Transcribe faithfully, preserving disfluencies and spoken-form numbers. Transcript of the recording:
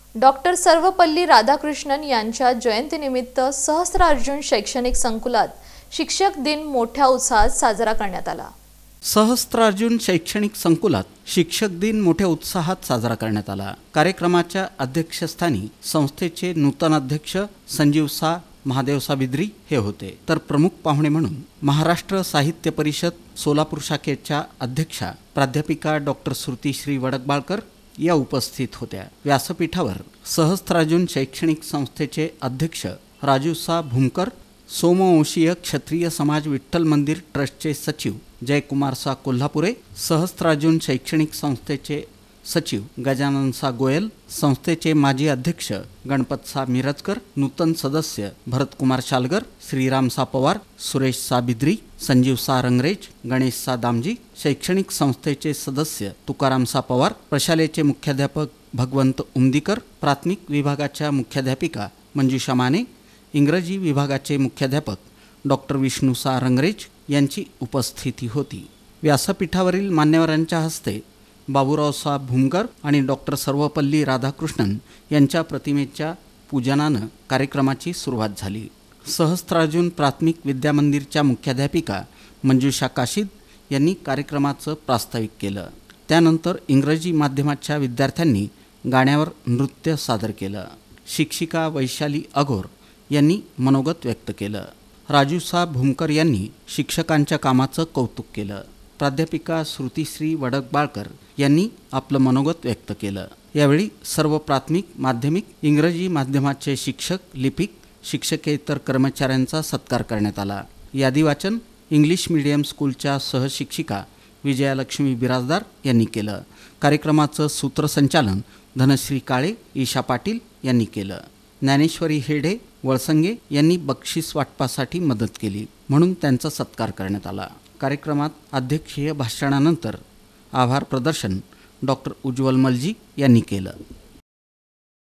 Doctor Sarvepalli Radhakrishnan यांच्या जयंतीनिमित्त सहस्त्रार्जुन शैक्षणिक संकुलात शिक्षक दिन मोठ्या उत्साहात साजरा करण्यात आला। सहस्त्रार्जुन शैक्षणिक संकुलात शिक्षक दिन मोठ्या उत्साहात साजरा करण्यात आला। कार्यक्रमाच्या अध्यक्षस्थानी संस्थेचे नूतन अध्यक्ष संजीव सा महादेव साबिद्री हे होते, तर प्रमुख पाहुणे म्हणून महाराष्ट्र साहित्य परिषद सोलापूर शाखेच्या अध्यक्षा प्राध्यापिका डॉक्टर श्रुतीश्री वडकबाळकर या उपस्थित होत्या। व्यासपीठावर सहस्त्रार्जुन शैक्षणिक संस्थेचे अध्यक्ष राजू सा भूमकर, सोमवंशीय क्षत्रिय समाज विठ्ठल मंदिर ट्रस्टचे सचिव जयकुमार सा कोल्हापुरे, सहस्त्रार्जुन शैक्षणिक संस्थेचे सचिव गजानन सा गोयल, संस्थेचे माजी अध्यक्ष गणपत सा मिरजकर, नूतन सदस्य भरतकुमार शालगर, श्रीराम सा पवार, सुरेश सा बिद्री, संजीव सा रंगरेज, गणेश सा दामजी, शैक्षणिक संस्थेचे सदस्य तुकाराम सा पवार, प्रशालेचे मुख्याध्यापक भगवंत उमदीकर, प्राथमिक विभागाच्या मुख्याध्यापिका मंजुषा माने, इंग्रजी विभागाचे मुख्याध्यापक डॉक्टर विष्णू सा रंगरेज यांची उपस्थिती होती। व्यासपीठावरील मान्यवरांच्या हस्ते बाबूराव सा भूमकर आणि डॉक्टर सर्वपल्ली राधाकृष्णन यांच्या प्रतिमेच्या पूजनानं कार्यक्रमाची सुरुवात झाली। सहस्त्रार्जुन प्राथमिक विद्यामंदिरच्या मुख्याध्यापिका मंजुषा काशीद यांनी कार्यक्रमाचं प्रास्ताविक केलं। त्यानंतर इंग्रजी माध्यमाच्या विद्यार्थ्यांनी गाण्यावर नृत्य सादर केलं। शिक्षिका वैशाली अघोर यांनी मनोगत व्यक्त केलं। राजू सा भूमकर यांनी शिक्षकांच्या कामाचं कौतुक केलं। प्राध्यापिका श्रुतीश्री वडकबाळकर यांनी आपलं मनोगत व्यक्त केलं। यावेळी सर्व प्राथमिक माध्यमिक इंग्रजी माध्यमाचे शिक्षक, लिपिक, शिक्षकेतर कर्मचाऱ्यांचा सत्कार करण्यात आला। यादी वाचन इंग्लिश मीडियम स्कूलच्या सहशिक्षिका विजयालक्ष्मी बिराजदार यांनी केलं। कार्यक्रमाचं सूत्रसंचालन धनश्री काळे, ईशा पाटील यांनी केलं। ज्ञानेश्वरी हेडे वळसंगे यांनी बक्षीस वाटपासाठी मदत केली म्हणून त्यांचा सत्कार करण्यात आला। कार्यक्रमात अध्यक्षीय भाषणानंतर आभार प्रदर्शन डॉक्टर उज्ज्वल मलजी यांनी केलं।